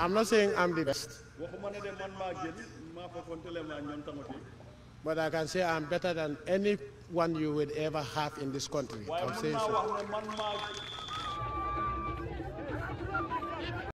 I'm not saying I'm the best, but I can say I'm better than anyone you would ever have in this country. I'm saying so.